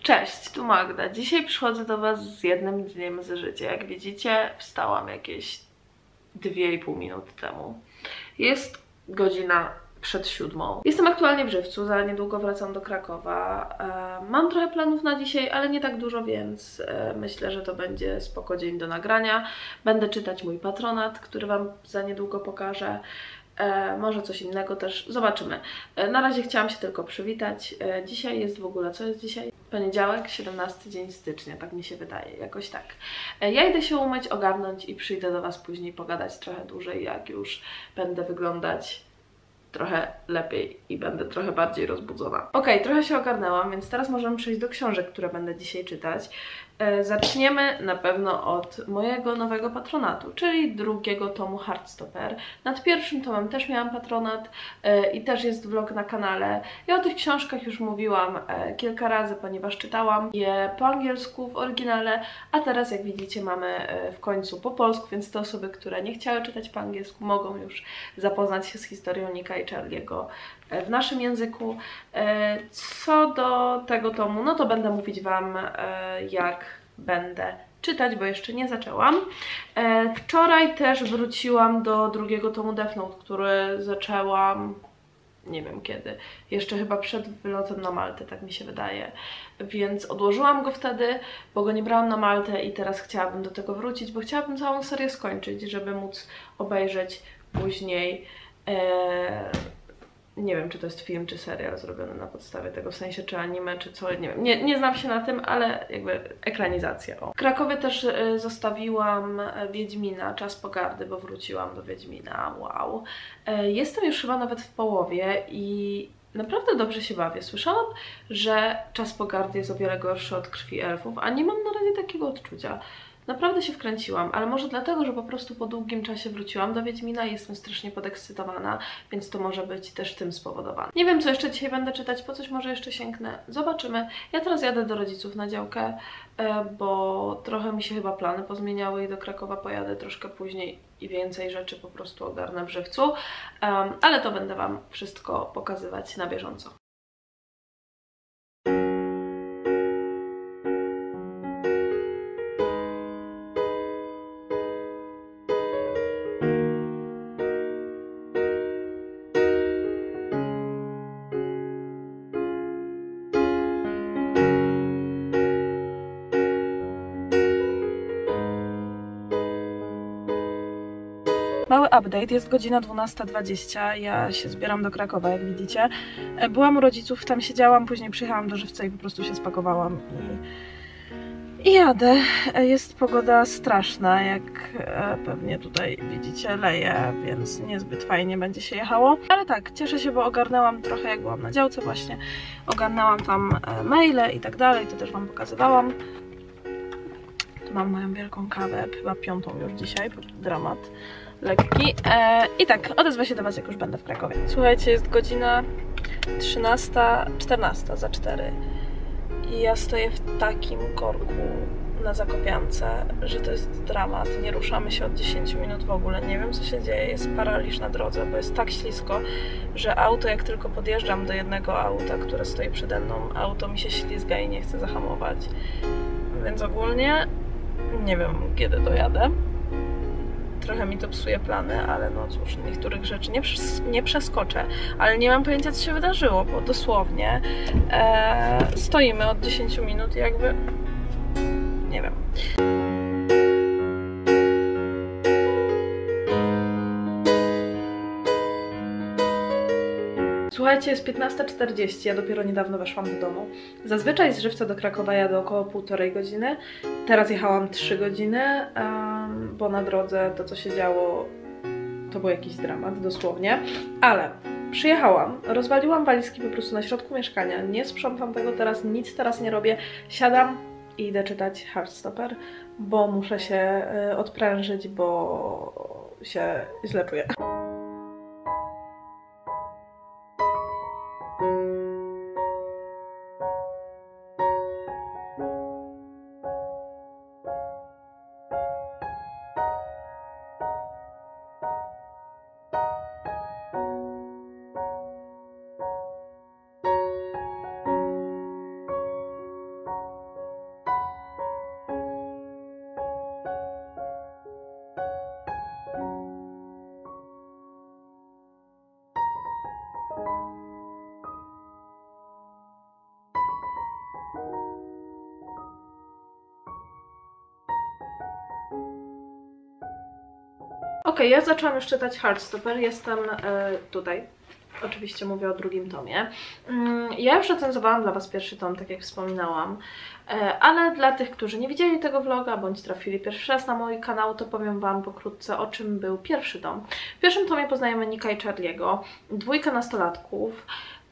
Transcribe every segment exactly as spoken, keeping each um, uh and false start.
Cześć, tu Magda. Dzisiaj przychodzę do Was z jednym dniem z życia. Jak widzicie, wstałam jakieś dwie i pół minuty temu. Jest godzina przed siódmą. Jestem aktualnie w Żywcu, za niedługo wracam do Krakowa. E, mam trochę planów na dzisiaj, ale nie tak dużo, więc e, myślę, że to będzie spoko dzień do nagrania. Będę czytać mój patronat, który Wam za niedługo pokażę. E, może coś innego też, zobaczymy. E, na razie chciałam się tylko przywitać. E, dzisiaj jest w ogóle, co jest dzisiaj? Poniedziałek, siedemnasty dzień stycznia, tak mi się wydaje, jakoś tak. E, ja idę się umyć, ogarnąć i przyjdę do Was później pogadać trochę dłużej, jak już będę wyglądać trochę lepiej i będę trochę bardziej rozbudzona. Ok, trochę się ogarnęłam, więc teraz możemy przejść do książek, które będę dzisiaj czytać. E, zaczniemy na pewno od mojego nowego patronatu, czyli drugiego tomu Heartstopper. Nad pierwszym tomem też miałam patronat e, i też jest vlog na kanale. Ja o tych książkach już mówiłam e, kilka razy, ponieważ czytałam je po angielsku w oryginale, a teraz jak widzicie mamy e, w końcu po polsku, więc te osoby, które nie chciały czytać po angielsku, mogą już zapoznać się z historią Nicka i Charlie'ego w naszym języku. Co do tego tomu, no to będę mówić Wam, jak będę czytać, bo jeszcze nie zaczęłam. Wczoraj też wróciłam do drugiego tomu Death Note, który zaczęłam nie wiem kiedy, jeszcze chyba przed wylotem na Maltę, tak mi się wydaje, więc odłożyłam go wtedy, bo go nie brałam na Maltę i teraz chciałabym do tego wrócić, bo chciałabym całą serię skończyć, żeby móc obejrzeć później. Eee, nie wiem, czy to jest film, czy serial zrobiony na podstawie tego, w sensie, czy anime, czy co, nie wiem, nie, nie znam się na tym, ale jakby ekranizacja. O. W Krakowie też y, zostawiłam Wiedźmina, Czas Pogardy, bo wróciłam do Wiedźmina, wow. Y, jestem już chyba nawet w połowie i naprawdę dobrze się bawię. Słyszałam, że Czas Pogardy jest o wiele gorszy od Krwi Elfów, a nie mam na razie takiego odczucia. Naprawdę się wkręciłam, ale może dlatego, że po prostu po długim czasie wróciłam do Wiedźmina i jestem strasznie podekscytowana, więc to może być też tym spowodowane. Nie wiem, co jeszcze dzisiaj będę czytać, po coś może jeszcze sięgnę. Zobaczymy. Ja teraz jadę do rodziców na działkę, bo trochę mi się chyba plany pozmieniały i do Krakowa pojadę troszkę później i więcej rzeczy po prostu ogarnę w Żywcu, ale to będę Wam wszystko pokazywać na bieżąco. Mały update, jest godzina dwunasta dwadzieścia, ja się zbieram do Krakowa, jak widzicie. Byłam u rodziców, tam siedziałam, później przyjechałam do Żywca i po prostu się spakowałam i, i jadę. Jest pogoda straszna, jak pewnie tutaj widzicie, leje, więc niezbyt fajnie będzie się jechało. Ale tak, cieszę się, bo ogarnęłam trochę, jak byłam na działce właśnie, ogarnęłam tam maile i tak dalej, to też Wam pokazywałam. Tu mam moją wielką kawę, chyba piątą już dzisiaj, dramat lekki. E, I tak, odezwę się do Was, jak już będę w Krakowie. Słuchajcie, jest godzina trzynasta czternasta za cztery i ja stoję w takim korku na Zakopiance, że to jest dramat. Nie ruszamy się od dziesięciu minut w ogóle. Nie wiem, co się dzieje. Jest paraliż na drodze, bo jest tak ślisko, że auto, jak tylko podjeżdżam do jednego auta, które stoi przede mną, auto mi się ślizga i nie chce zahamować. Więc ogólnie nie wiem, kiedy dojadę. Trochę mi to psuje plany, ale no cóż, niektórych rzeczy nie, nie przeskoczę. Ale nie mam pojęcia, co się wydarzyło, bo dosłownie e, stoimy od dziesięciu minut i jakby nie wiem. Słuchajcie, jest piętnasta czterdzieści, ja dopiero niedawno weszłam do domu. Zazwyczaj z Żywca do Krakowa jadę około półtorej godziny. Teraz jechałam trzy godziny, um, bo na drodze to, co się działo, to był jakiś dramat, dosłownie. Ale przyjechałam, rozwaliłam walizki po prostu na środku mieszkania, nie sprzątam tego teraz, nic teraz nie robię. Siadam i idę czytać Heartstopper, bo muszę się y, odprężyć, bo się źle czuję. Ok, ja zaczęłam już czytać Heartstopper, jestem y, tutaj. Oczywiście mówię o drugim tomie. Ja już recenzowałam dla Was pierwszy tom, tak jak wspominałam, ale dla tych, którzy nie widzieli tego vloga, bądź trafili pierwszy raz na mój kanał, to powiem Wam pokrótce, o czym był pierwszy tom. W pierwszym tomie poznajemy Nicka i Charlie'ego, dwójkę nastolatków,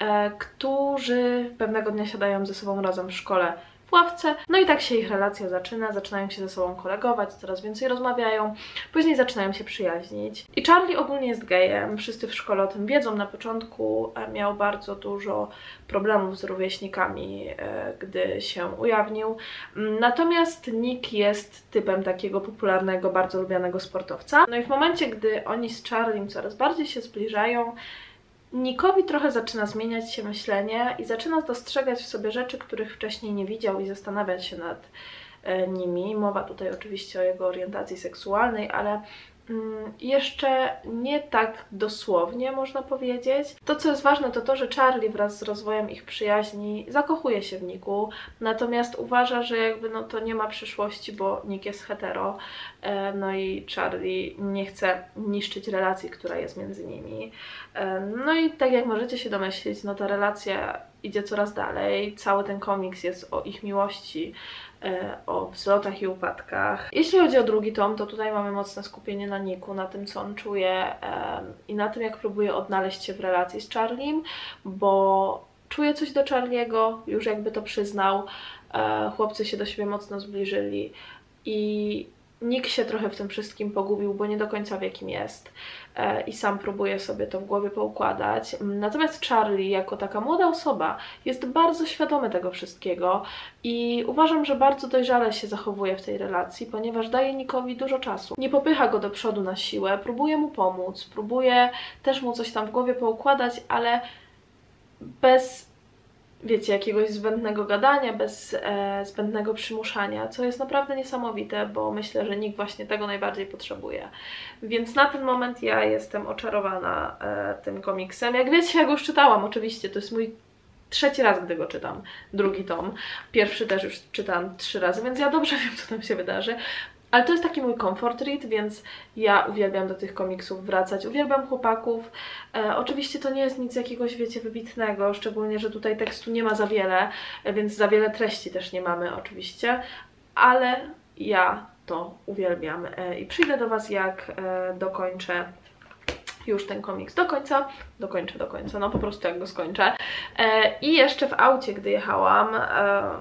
którzy pewnego dnia siadają ze sobą razem w szkole w ławce, no i tak się ich relacja zaczyna, zaczynają się ze sobą kolegować, coraz więcej rozmawiają, później zaczynają się przyjaźnić. I Charlie ogólnie jest gejem, wszyscy w szkole o tym wiedzą. Na początku miał bardzo dużo problemów z rówieśnikami, gdy się ujawnił. Natomiast Nick jest typem takiego popularnego, bardzo lubianego sportowca. No i w momencie, gdy oni z Charliem coraz bardziej się zbliżają, Nickowi trochę zaczyna zmieniać się myślenie i zaczyna dostrzegać w sobie rzeczy, których wcześniej nie widział i zastanawiać się nad e, nimi. Mowa tutaj oczywiście o jego orientacji seksualnej, ale mm, jeszcze nie tak dosłownie można powiedzieć. To, co jest ważne, to to, że Charlie wraz z rozwojem ich przyjaźni zakochuje się w Nicku, natomiast uważa, że jakby no to nie ma przyszłości, bo Nick jest hetero, e, no i Charlie nie chce niszczyć relacji, która jest między nimi. No i tak jak możecie się domyślić, no ta relacja idzie coraz dalej. Cały ten komiks jest o ich miłości, o wzlotach i upadkach. Jeśli chodzi o drugi tom, to tutaj mamy mocne skupienie na Nicku, na tym, co on czuje i na tym, jak próbuje odnaleźć się w relacji z Charliem, bo czuje coś do Charliego, już jakby to przyznał. Chłopcy się do siebie mocno zbliżyli i Nick się trochę w tym wszystkim pogubił, bo nie do końca wie, kim jest e, i sam próbuje sobie to w głowie poukładać. Natomiast Charlie, jako taka młoda osoba, jest bardzo świadomy tego wszystkiego i uważam, że bardzo dojrzale się zachowuje w tej relacji, ponieważ daje Nickowi dużo czasu. Nie popycha go do przodu na siłę, próbuje mu pomóc, próbuje też mu coś tam w głowie poukładać, ale bez, wiecie, jakiegoś zbędnego gadania, bez e, zbędnego przymuszania, co jest naprawdę niesamowite, bo myślę, że Nick właśnie tego najbardziej potrzebuje. Więc na ten moment ja jestem oczarowana e, tym komiksem. Jak wiecie, ja go już czytałam, oczywiście, to jest mój trzeci raz, gdy go czytam, drugi tom. Pierwszy też już czytałam trzy razy, więc ja dobrze wiem, co tam się wydarzy. Ale to jest taki mój comfort read, więc ja uwielbiam do tych komiksów wracać. Uwielbiam chłopaków. E, oczywiście to nie jest nic jakiegoś, wiecie, wybitnego, szczególnie, że tutaj tekstu nie ma za wiele, e, więc za wiele treści też nie mamy oczywiście, ale ja to uwielbiam e, i przyjdę do Was, jak e, dokończę już ten komiks do końca, dokończę do końca, no po prostu jak go skończę. E, I jeszcze w aucie, gdy jechałam, e,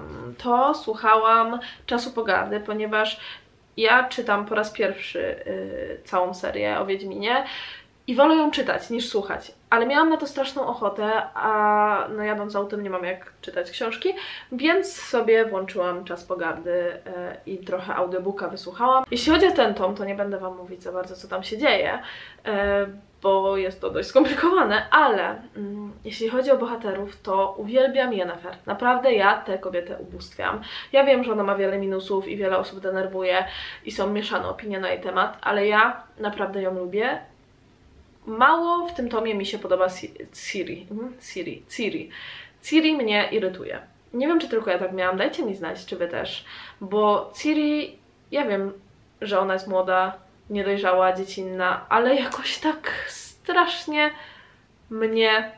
to słuchałam Czasu Pogardy, ponieważ ja czytam po raz pierwszy y, całą serię o Wiedźminie i wolę ją czytać niż słuchać, ale miałam na to straszną ochotę, a no jadąc autem nie mam jak czytać książki, więc sobie włączyłam Czas Pogardy y, i trochę audiobooka wysłuchałam. Jeśli chodzi o ten tom, to nie będę Wam mówić za bardzo, co tam się dzieje, y, bo jest to dość skomplikowane, ale mm, jeśli chodzi o bohaterów, to uwielbiam Yennefer. Naprawdę ja tę kobietę ubóstwiam. Ja wiem, że ona ma wiele minusów i wiele osób denerwuje i są mieszane opinie na jej temat, ale ja naprawdę ją lubię. Mało w tym tomie mi się podoba Ciri. Ciri. Ciri. Ciri mnie irytuje. Nie wiem, czy tylko ja tak miałam, dajcie mi znać, czy Wy też, bo Ciri, ja wiem, że ona jest młoda, niedojrzała, dziecinna, ale jakoś tak strasznie mnie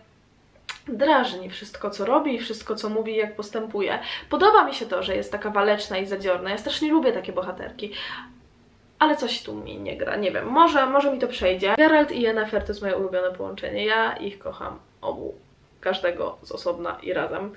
drażni wszystko, co robi i wszystko, co mówi i jak postępuje. Podoba mi się to, że jest taka waleczna i zadziorna. Ja strasznie lubię takie bohaterki, ale coś tu mi nie gra. Nie wiem, może, może mi to przejdzie. Geralt i Yennefer to jest moje ulubione połączenie. Ja ich kocham obu. Każdego z osobna i razem.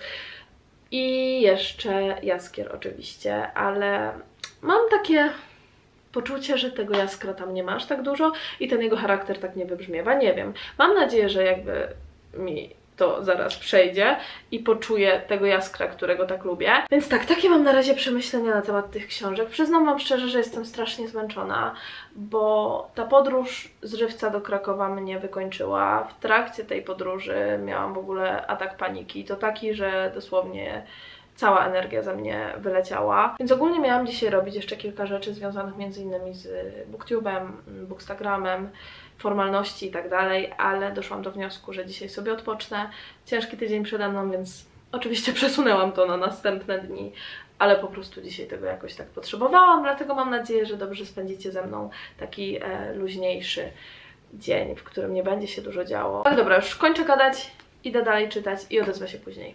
I jeszcze Jaskier oczywiście, ale mam takie poczucie, że tego Jaskra tam nie ma aż tak dużo i ten jego charakter tak nie wybrzmiewa. Nie wiem. Mam nadzieję, że jakby mi to zaraz przejdzie i poczuję tego Jaskra, którego tak lubię. Więc tak, takie mam na razie przemyślenia na temat tych książek. Przyznam Wam szczerze, że jestem strasznie zmęczona, bo ta podróż z Żywca do Krakowa mnie wykończyła. W trakcie tej podróży miałam w ogóle atak paniki. To taki, że dosłownie cała energia ze mnie wyleciała. Więc ogólnie miałam dzisiaj robić jeszcze kilka rzeczy związanych między innymi z BookTube'em, Bookstagramem, formalności i tak dalej, ale doszłam do wniosku, że dzisiaj sobie odpocznę. Ciężki tydzień przede mną, więc oczywiście przesunęłam to na następne dni, ale po prostu dzisiaj tego jakoś tak potrzebowałam, dlatego mam nadzieję, że dobrze spędzicie ze mną taki e, luźniejszy dzień, w którym nie będzie się dużo działo. Ale dobra, już kończę gadać, idę dalej czytać i odezwę się później.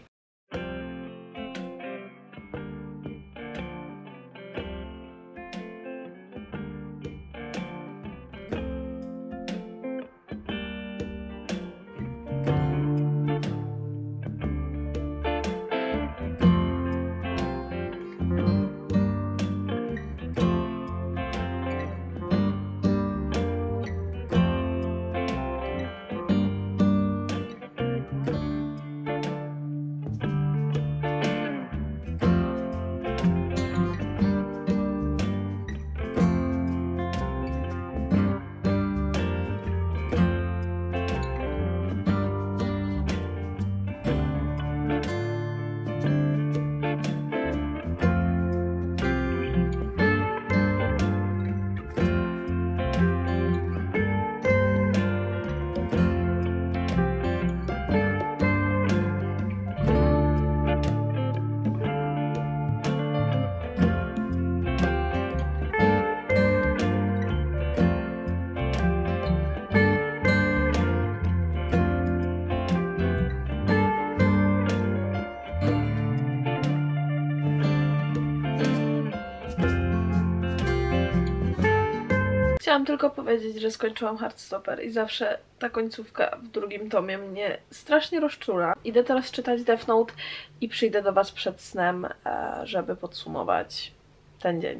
Chciałam tylko powiedzieć, że skończyłam Heartstopper i zawsze ta końcówka w drugim tomie mnie strasznie rozczula. Idę teraz czytać Death Note i przyjdę do Was przed snem, żeby podsumować ten dzień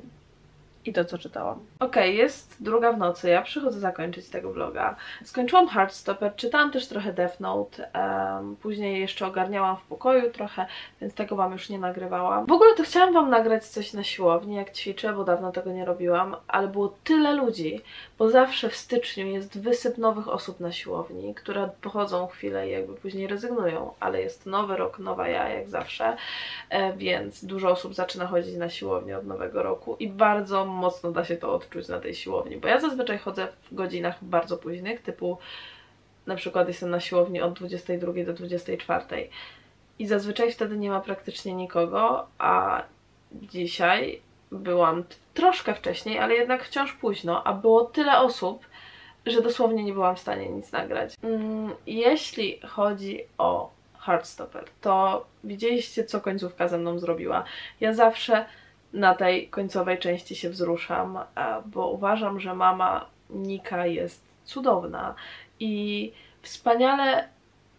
i to, co czytałam. Okej, okay, jest druga w nocy, ja przychodzę zakończyć tego vloga. Skończyłam Heartstopper, czytałam też trochę Death Note, um, później jeszcze ogarniałam w pokoju trochę, więc tego Wam już nie nagrywałam. W ogóle to chciałam Wam nagrać coś na siłowni, jak ćwiczę, bo dawno tego nie robiłam, ale było tyle ludzi, bo zawsze w styczniu jest wysyp nowych osób na siłowni, które pochodzą chwilę i jakby później rezygnują, ale jest nowy rok, nowa ja, jak zawsze, e, więc dużo osób zaczyna chodzić na siłownię od nowego roku i bardzo mocno da się to odczuć na tej siłowni, bo ja zazwyczaj chodzę w godzinach bardzo późnych, typu na przykład jestem na siłowni od dwudziestej drugiej do dwudziestej czwartej i zazwyczaj wtedy nie ma praktycznie nikogo, a dzisiaj byłam troszkę wcześniej, ale jednak wciąż późno, a było tyle osób, że dosłownie nie byłam w stanie nic nagrać. Mm, jeśli chodzi o Heartstopper, to widzieliście, co końcówka ze mną zrobiła. Ja zawsze na tej końcowej części się wzruszam, bo uważam, że mama Nika jest cudowna i wspaniale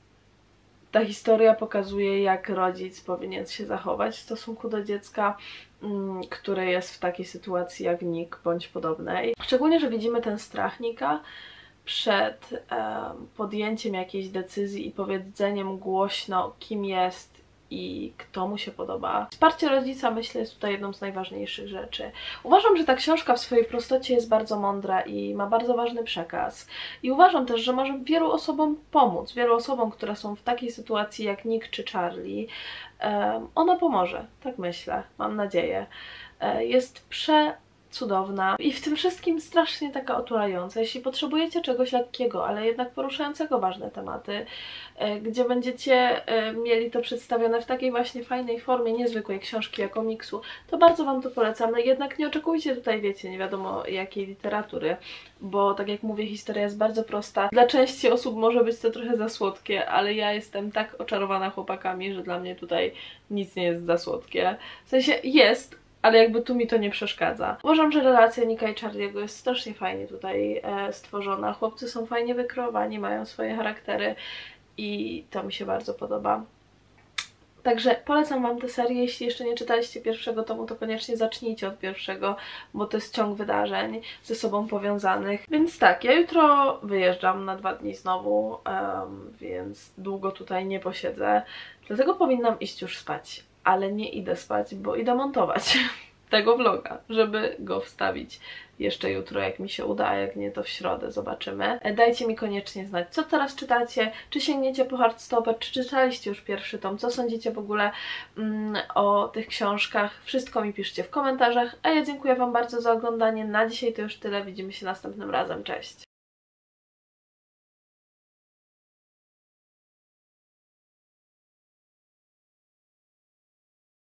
ta historia pokazuje, jak rodzic powinien się zachować w stosunku do dziecka, które jest w takiej sytuacji jak Nick bądź podobnej. Szczególnie, że widzimy ten strach Nika przed um, podjęciem jakiejś decyzji i powiedzeniem głośno, kim jest i kto mu się podoba. Wsparcie rodzica, myślę, jest tutaj jedną z najważniejszych rzeczy. Uważam, że ta książka w swojej prostocie jest bardzo mądra i ma bardzo ważny przekaz. I uważam też, że może wielu osobom pomóc, wielu osobom, które są w takiej sytuacji jak Nick czy Charlie. Um, ona pomoże, tak myślę, mam nadzieję. Um, jest prze... cudowna i w tym wszystkim strasznie taka otulająca. Jeśli potrzebujecie czegoś lekkiego, ale jednak poruszającego ważne tematy, gdzie będziecie mieli to przedstawione w takiej właśnie fajnej formie, niezwykłej książki jak komiksu, to bardzo Wam to polecam. No jednak nie oczekujcie tutaj, wiecie, nie wiadomo jakiej literatury, bo tak jak mówię, historia jest bardzo prosta. Dla części osób może być to trochę za słodkie, ale ja jestem tak oczarowana chłopakami, że dla mnie tutaj nic nie jest za słodkie. W sensie jest, ale jakby tu mi to nie przeszkadza. Uważam, że relacja Nika i Charliego jest strasznie fajnie tutaj e, stworzona. Chłopcy są fajnie wykreowani, mają swoje charaktery i to mi się bardzo podoba. Także polecam Wam tę serię. Jeśli jeszcze nie czytaliście pierwszego tomu, to koniecznie zacznijcie od pierwszego, bo to jest ciąg wydarzeń ze sobą powiązanych. Więc tak, ja jutro wyjeżdżam na dwa dni znowu, um, więc długo tutaj nie posiedzę. Dlatego powinnam iść już spać. Ale nie idę spać, bo idę montować tego vloga, żeby go wstawić jeszcze jutro, jak mi się uda, a jak nie, to w środę zobaczymy. Dajcie mi koniecznie znać, co teraz czytacie, czy sięgniecie po Heartstopper, czy czytaliście już pierwszy tom, co sądzicie w ogóle mm, o tych książkach. Wszystko mi piszcie w komentarzach, a ja dziękuję Wam bardzo za oglądanie. Na dzisiaj to już tyle, widzimy się następnym razem, cześć!